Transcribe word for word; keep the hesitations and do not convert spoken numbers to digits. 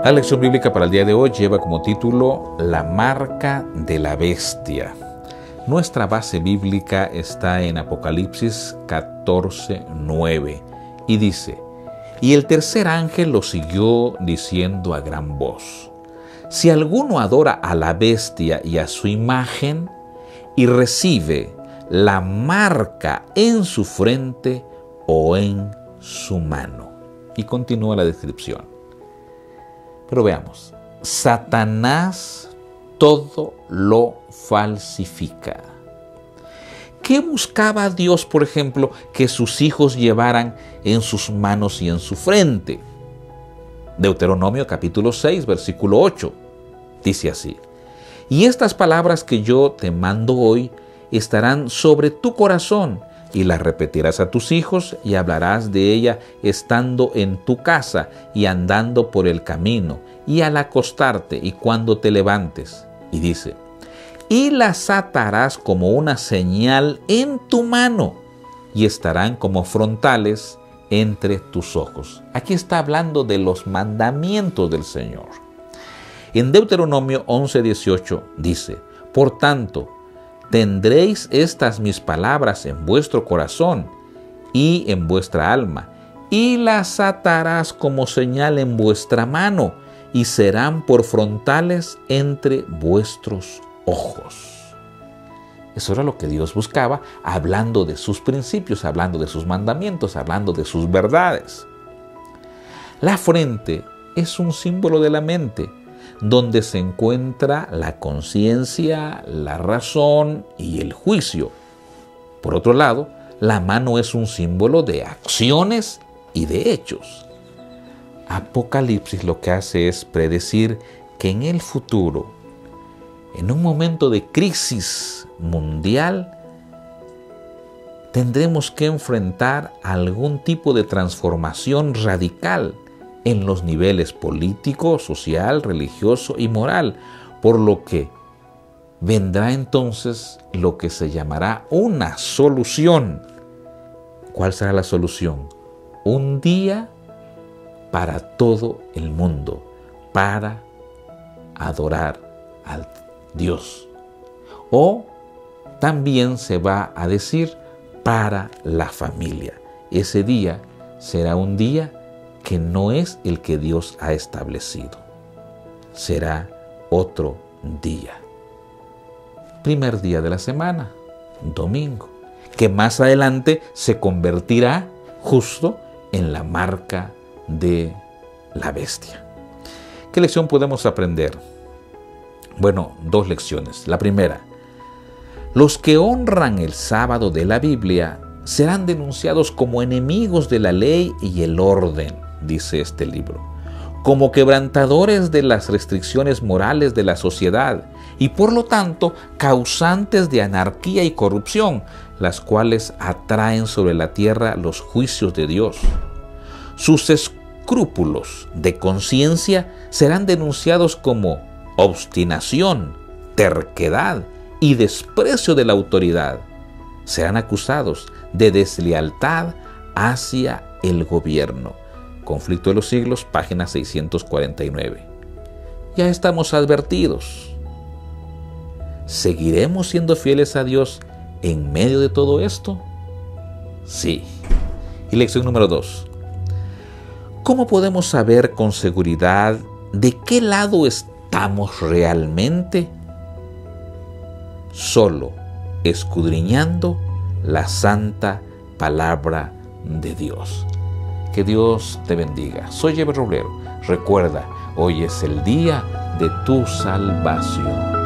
La lección bíblica para el día de hoy lleva como título La marca de la bestia. Nuestra base bíblica está en Apocalipsis catorce, nueve y dice: Y el tercer ángel lo siguió diciendo a gran voz: Si alguno adora a la bestia y a su imagen y recibe la marca en su frente o en su mano. Y continúa la descripción. Pero veamos, Satanás todo lo falsifica. ¿Qué buscaba Dios, por ejemplo, que sus hijos llevaran en sus manos y en su frente? Deuteronomio capítulo seis, versículo ocho, dice así: Y estas palabras que yo te mando hoy estarán sobre tu corazón, y las repetirás a tus hijos, y hablarás de ella estando en tu casa, y andando por el camino, y al acostarte, y cuando te levantes. Y dice: Y las atarás como una señal en tu mano, y estarán como frontales entre tus ojos. Aquí está hablando de los mandamientos del Señor. En Deuteronomio once, dieciocho dice: Por tanto, tendréis estas mis palabras en vuestro corazón y en vuestra alma, y las atarás como señal en vuestra mano, y serán por frontales entre vuestros ojos. Eso era lo que Dios buscaba, hablando de sus principios, hablando de sus mandamientos, hablando de sus verdades. La frente es un símbolo de la mente, donde se encuentra la conciencia, la razón y el juicio. Por otro lado, la mano es un símbolo de acciones y de hechos. Apocalipsis lo que hace es predecir que en el futuro, en un momento de crisis mundial, tendremos que enfrentar algún tipo de transformación radical en los niveles político, social, religioso y moral, por lo que vendrá entonces lo que se llamará una solución. ¿Cuál será la solución? Un día para todo el mundo, para adorar al Dios. O también se va a decir para la familia. Ese día será un día que no es el que Dios ha establecido. Será otro día. Primer día de la semana, domingo, que más adelante se convertirá justo en la marca de la bestia. ¿Qué lección podemos aprender? Bueno, dos lecciones. La primera: los que honran el sábado de la Biblia serán denunciados como enemigos de la ley y el orden, dice este libro, como quebrantadores de las restricciones morales de la sociedad y por lo tanto causantes de anarquía y corrupción, las cuales atraen sobre la tierra los juicios de Dios. Sus escrúpulos de conciencia serán denunciados como obstinación, terquedad y desprecio de la autoridad. Serán acusados de deslealtad hacia el gobierno. Conflicto de los siglos, página seiscientos cuarenta y nueve. Ya estamos advertidos. ¿Seguiremos siendo fieles a Dios en medio de todo esto? Sí. Y lección número dos. ¿Cómo podemos saber con seguridad de qué lado estamos realmente? Solo escudriñando la santa palabra de Dios. Que Dios te bendiga. Soy Eber Roblero. Recuerda, hoy es el día de tu salvación.